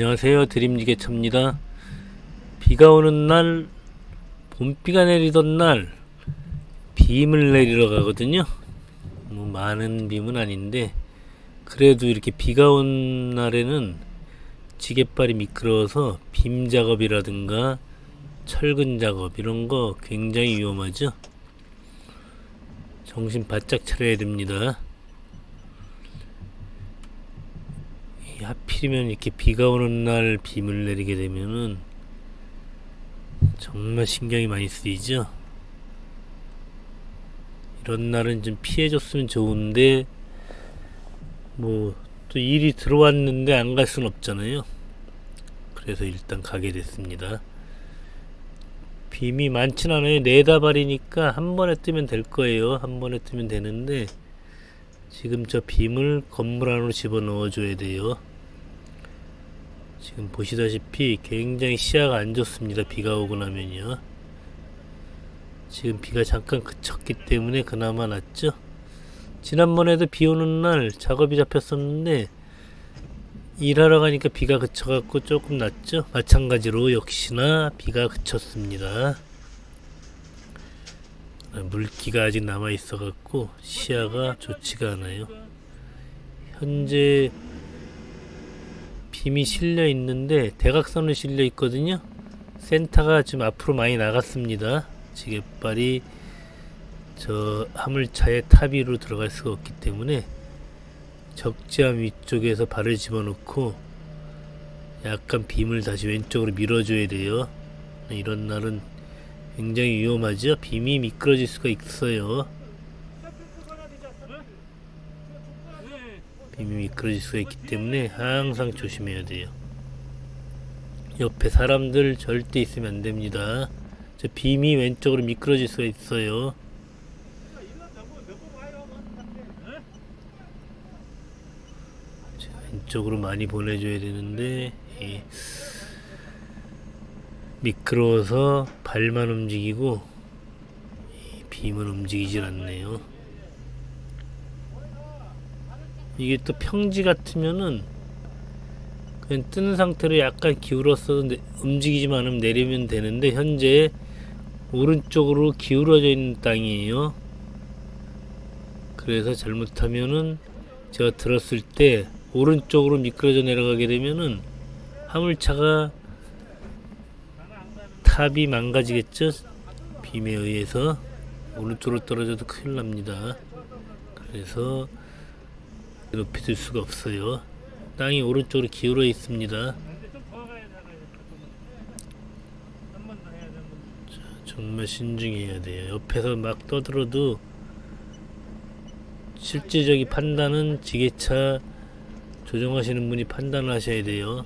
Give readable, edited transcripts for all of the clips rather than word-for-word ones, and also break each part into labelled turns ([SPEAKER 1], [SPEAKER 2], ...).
[SPEAKER 1] 안녕하세요, 드림지게차입니다. 비가 오는 날, 봄비가 내리던 날 빔을 내리러 가거든요. 뭐 많은 빔은 아닌데 그래도 이렇게 비가 온 날에는 지게발이 미끄러워서 빔 작업이라든가 철근 작업 이런 거 굉장히 위험하죠. 정신 바짝 차려야 됩니다. 하필이면 이렇게 비가 오는 날 빔을 내리게 되면은 정말 신경이 많이 쓰이죠. 이런 날은 좀 피해줬으면 좋은데 뭐 또 일이 들어왔는데 안 갈 순 없잖아요. 그래서 일단 가게 됐습니다. 빔이 많진 않아요. 4다발이니까 한 번에 뜨면 될 거예요. 한 번에 뜨면 되는데 지금 저 빔을 건물 안으로 집어넣어 줘야 돼요. 지금 보시다시피 굉장히 시야가 안 좋습니다. 비가 오고 나면요. 지금 비가 잠깐 그쳤기 때문에 그나마 낫죠. 지난번에도 비 오는 날 작업이 잡혔었는데 일하러 가니까 비가 그쳐갖고 조금 낫죠. 마찬가지로 역시나 비가 그쳤습니다. 물기가 아직 남아있어갖고 시야가 좋지가 않아요. 현재 빔이 실려 있는데 대각선을 실려 있거든요. 센터가 지금 앞으로 많이 나갔습니다. 지게발이 저 화물차의 탑 위로 들어갈 수가 없기 때문에 적재함 위쪽에서 발을 집어넣고 약간 빔을 다시 왼쪽으로 밀어줘야 돼요. 이런 날은 굉장히 위험하죠. 빔이 미끄러질 수가 있어요. 빔이 미끄러질 수가 있기 때문에 항상 조심해야 돼요. 옆에 사람들 절대 있으면 안 됩니다. 저 빔이 왼쪽으로 미끄러질 수가 있어요. 왼쪽으로 많이 보내줘야 되는데 미끄러워서 발만 움직이고 빔은 움직이질 않네요. 이게 또 평지 같으면은 그냥 뜨는 상태로 약간 기울었어도 움직이지만 않으면 내리면 되는데 현재 오른쪽으로 기울어져 있는 땅이에요. 그래서 잘못하면은 제가 들었을 때 오른쪽으로 미끄러져 내려가게 되면은 화물차가 탑이 망가지겠죠. 빔에 의해서 오른쪽으로 떨어져도 큰일 납니다. 그래서 높이 들 수가 없어요. 땅이 오른쪽으로 기울어 있습니다. 자, 정말 신중해야 돼요. 옆에서 막 떠들어도 실질적인 판단은 지게차 조종하시는 분이 판단을 하셔야 돼요.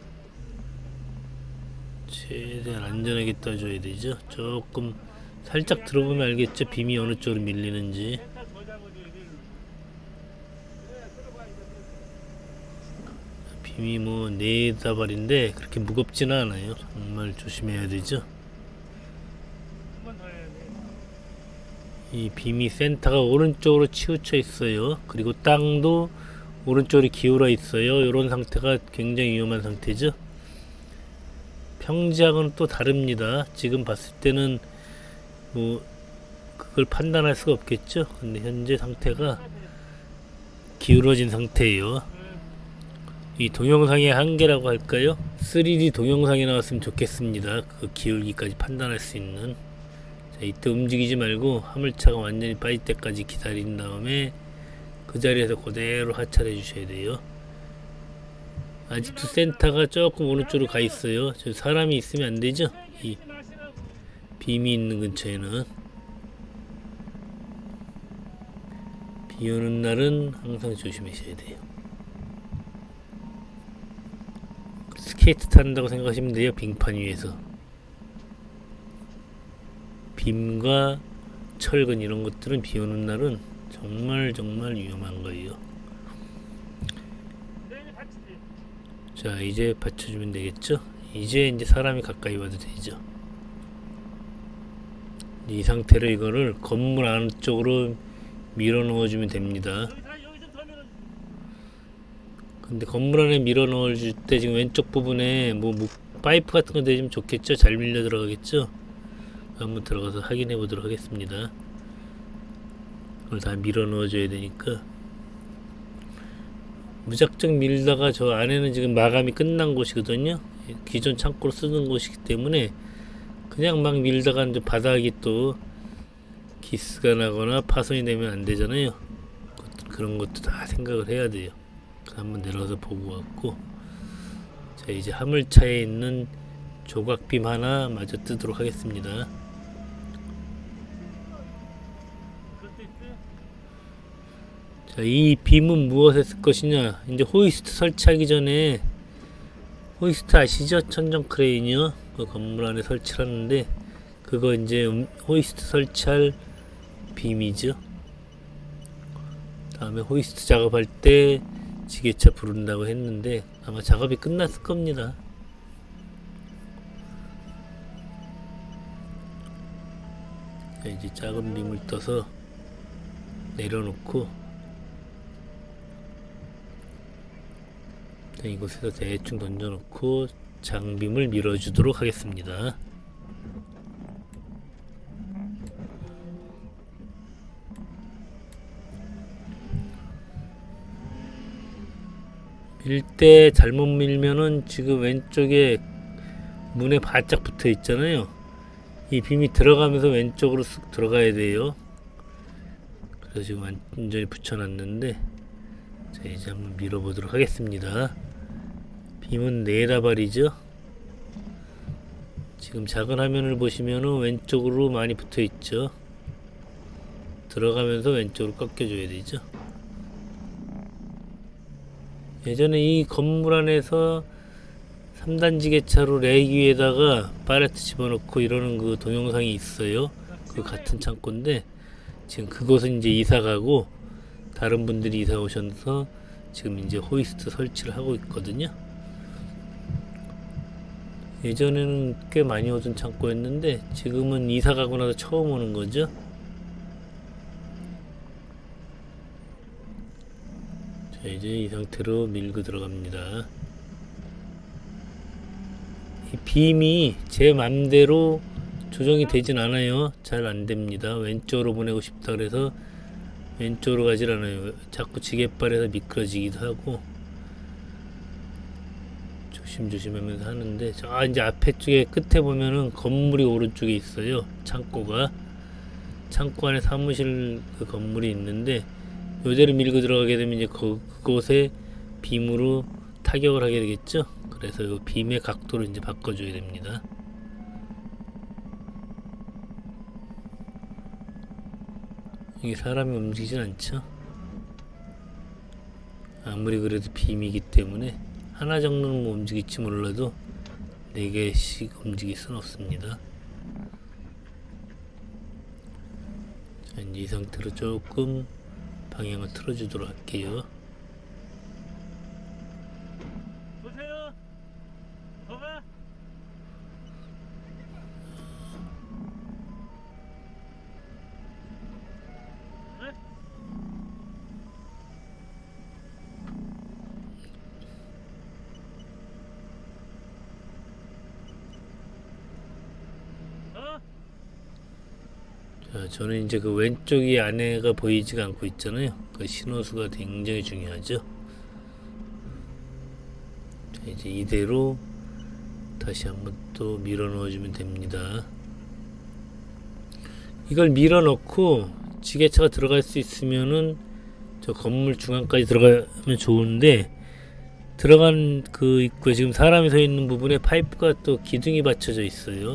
[SPEAKER 1] 최대한 안전하게 떠줘야 되죠. 조금 살짝 들어보면 알겠죠. 빔이 어느 쪽으로 밀리는지. 빔이 뭐 4다발인데 그렇게 무겁지는 않아요. 정말 조심해야 되죠. 이 빔이 센터가 오른쪽으로 치우쳐 있어요. 그리고 땅도 오른쪽으로 기울어 있어요. 이런 상태가 굉장히 위험한 상태죠. 평지하고는 또 다릅니다. 지금 봤을 때는 뭐 그걸 판단할 수가 없겠죠. 근데 현재 상태가 기울어진 상태예요. 이 동영상의 한계라고 할까요? 3D 동영상이 나왔으면 좋겠습니다. 그 기울기까지 판단할 수 있는. 자, 이때 움직이지 말고 화물차가 완전히 빠질 때까지 기다린 다음에 그 자리에서 그대로 하차를 해주셔야 돼요. 아직도 센터가 조금 오른쪽으로 가 있어요. 저 사람이 있으면 안 되죠. 이 빔이 있는 근처에는. 비 오는 날은 항상 조심하셔야 돼요. 스케이트 탄다고 생각하시면 돼요. 빙판 위에서. 빔과 철근 이런 것들은 비 오는 날은 정말 위험한 거예요. 자, 이제 받쳐주면 되겠죠? 이제 사람이 가까이 와도 되죠. 이 상태로 이거를 건물 안쪽으로 밀어 넣어주면 됩니다. 근데 건물 안에 밀어 넣어줄 때 지금 왼쪽 부분에 뭐 파이프 같은 거 내주면 좋겠죠? 잘 밀려 들어가겠죠? 한번 들어가서 확인해 보도록 하겠습니다. 그걸 다 밀어 넣어줘야 되니까. 무작정 밀다가 저 안에는 지금 마감이 끝난 곳이거든요. 기존 창고로 쓰는 곳이기 때문에 그냥 막 밀다가 이제 바닥이 또 기스가 나거나 파손이 되면 안 되잖아요. 그런 것도 다 생각을 해야 돼요. 한번 내려가서 보고 왔고, 자 이제 화물차에 있는 조각빔 하나 마저 뜨도록 하겠습니다. 자, 이 빔은 무엇에 쓸 것이냐? 이제 호이스트 설치하기 전에, 호이스트 아시죠? 천정 크레인이요. 그 건물 안에 설치하는데 그거 이제 호이스트 설치할 빔이죠. 다음에 호이스트 작업할 때 지게차 부른다고 했는데 아마 작업이 끝났을 겁니다. 자, 이제 작은 빔을 떠서 내려놓고 이곳에서 대충 던져놓고 장빔을 밀어주도록 하겠습니다. 밀 때 잘못 밀면은 지금 왼쪽에 문에 바짝 붙어 있잖아요. 이 빔이 들어가면서 왼쪽으로 쑥 들어가야 돼요. 그래서 지금 완전히 붙여놨는데, 자 이제 한번 밀어보도록 하겠습니다. 빔은 4다발이죠. 지금 작은 화면을 보시면은 왼쪽으로 많이 붙어 있죠. 들어가면서 왼쪽으로 꺾여줘야 되죠. 예전에 이 건물 안에서 3단 지게차로 렉 위에다가 팔레트 집어넣고 이러는 그 동영상이 있어요. 그 같은 창고인데 지금 그곳은 이제 이사 가고 다른 분들이 이사 오셔서 지금 이제 호이스트 설치를 하고 있거든요. 예전에는 꽤 많이 오던 창고였는데 지금은 이사 가고 나서 처음 오는 거죠. 자 이제 이 상태로 밀고 들어갑니다. 이 빔이 제 맘대로 조정이 되진 않아요. 잘 안됩니다. 왼쪽으로 보내고 싶다 그래서 왼쪽으로 가질 않아요. 자꾸 지게발에서 미끄러지기도 하고 조심조심 하면서 하는데, 저 이제 앞에 쪽에 끝에 보면은 건물이 오른쪽에 있어요. 창고가. 창고 안에 사무실 그 건물이 있는데 요대로 밀고 들어가게 되면 이제 그곳에 빔으로 타격을 하게 되겠죠. 그래서 이 빔의 각도를 이제 바꿔줘야 됩니다. 이게 사람이 움직이진 않죠. 아무리 그래도 빔이기 때문에 하나 정도는 뭐 움직일지 몰라도 4개씩 움직일 수는 없습니다. 자, 이제 이 상태로 조금 방향을 틀어주도록 할게요.
[SPEAKER 2] 보세요. 봐봐. 네?
[SPEAKER 1] 자, 저는 이제 그 왼쪽이 안에가 보이지가 않고 있잖아요. 그 신호수가 굉장히 중요하죠. 자, 이제 이대로 다시 한번 또 밀어 넣어주면 됩니다. 이걸 밀어 넣고 지게차가 들어갈 수 있으면은 저 건물 중앙까지 들어가면 좋은데, 들어간 그 입구에 지금 사람이 서 있는 부분에 파이프가 또 기둥이 받쳐져 있어요.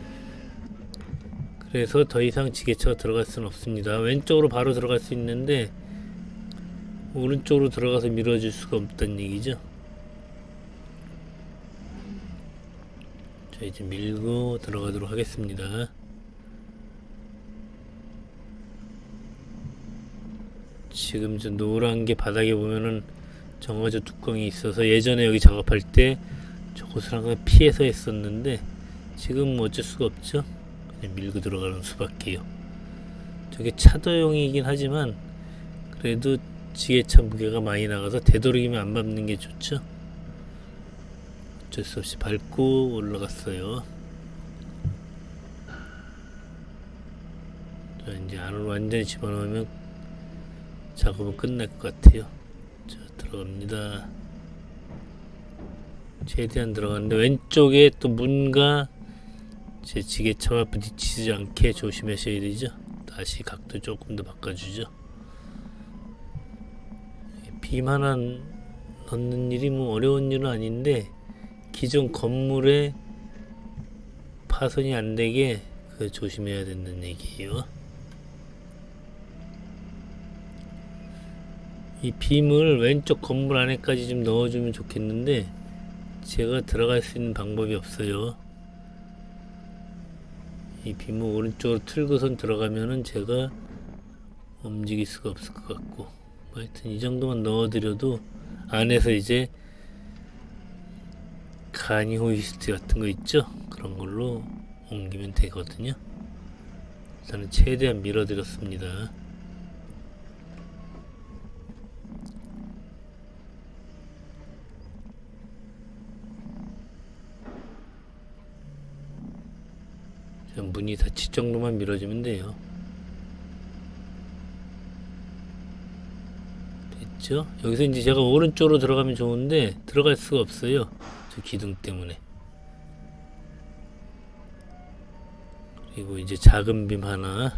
[SPEAKER 1] 그래서 더 이상 지게차가 들어갈 수는 없습니다. 왼쪽으로 바로 들어갈 수 있는데 오른쪽으로 들어가서 밀어줄 수가 없다는 얘기죠. 자 이제 밀고 들어가도록 하겠습니다. 지금 저 노란 게 바닥에 보면은 정화조 뚜껑이 있어서 예전에 여기 작업할 때 저곳을 항상 피해서 했었는데 지금 뭐 어쩔 수가 없죠. 그냥 밀고 들어가는 수밖에요. 저게 차도용이긴 하지만 그래도 지게차 무게가 많이 나가서 되도록이면 안 밟는 게 좋죠. 어쩔 수 없이 밟고 올라갔어요. 자, 이제 안으로 완전히 집어넣으면 작업은 끝날 것 같아요. 자, 들어갑니다. 최대한 들어갔는데 왼쪽에 또 문과 제 지게차와 부딪히지 않게 조심하셔야 되죠. 다시 각도 조금 더 바꿔주죠. 빔 하나 넣는 일이 뭐 어려운 일은 아닌데 기존 건물에 파손이 안 되게 조심해야 된다는 얘기예요. 이 빔을 왼쪽 건물 안에까지 좀 넣어주면 좋겠는데 제가 들어갈 수 있는 방법이 없어요. 이 빔을 오른쪽으로 틀고선 들어가면은 제가 움직일 수가 없을 것 같고, 하여튼 이 정도만 넣어드려도 안에서 이제 간이 호이스트 같은 거 있죠? 그런 걸로 옮기면 되거든요. 일단은 최대한 밀어드렸습니다. 문이 닫힐 정도만 밀어주면 돼요. 됐죠? 여기서 이제 제가 오른쪽으로 들어가면 좋은데 들어갈 수가 없어요. 저 기둥 때문에. 그리고 이제 작은 빔 하나.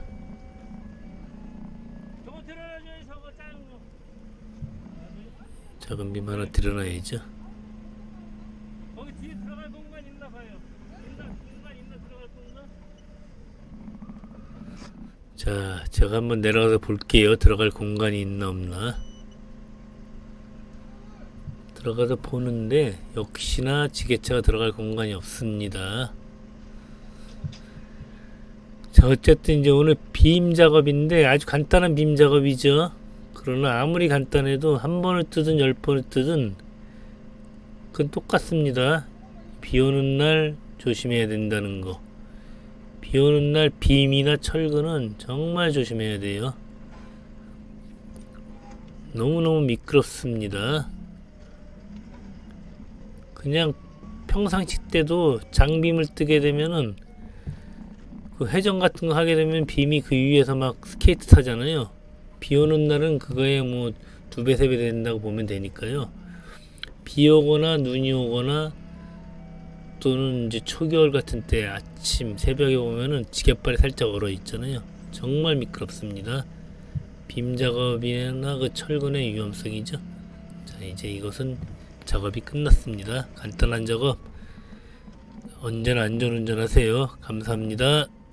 [SPEAKER 1] 작은 빔 하나 들여놔야죠.
[SPEAKER 2] 거기 뒤에 들어갈 공간 있나 봐요. 공간 있나 들어갈 공간?
[SPEAKER 1] 자, 제가 한번 내려가서 볼게요. 들어갈 공간이 있나 없나. 들어가서 보는데 역시나 지게차가 들어갈 공간이 없습니다. 자, 어쨌든 이제 오늘 빔 작업인데 아주 간단한 빔 작업이죠. 그러나 아무리 간단해도 한 번을 뜨든 10번을 뜨든 그건 똑같습니다. 비 오는 날 조심해야 된다는 거. 비 오는 날 빔이나 철근은 정말 조심해야 돼요. 너무너무 미끄럽습니다. 그냥 평상시 때도 장빔을 뜨게 되면은 그 회전 같은 거 하게 되면 빔이 그 위에서 막 스케이트 타잖아요. 비 오는 날은 그거에 뭐 2배, 3배 된다고 보면 되니까요. 비 오거나 눈이 오거나 또는 이제 초겨울 같은 때 아침 새벽에 오면은 지갯발이 살짝 얼어 있잖아요. 정말 미끄럽습니다. 빔 작업이나 그 철근의 위험성이죠. 자, 이제 이것은 작업이 끝났습니다. 간단한 작업 언제나 안전운전 하세요. 감사합니다.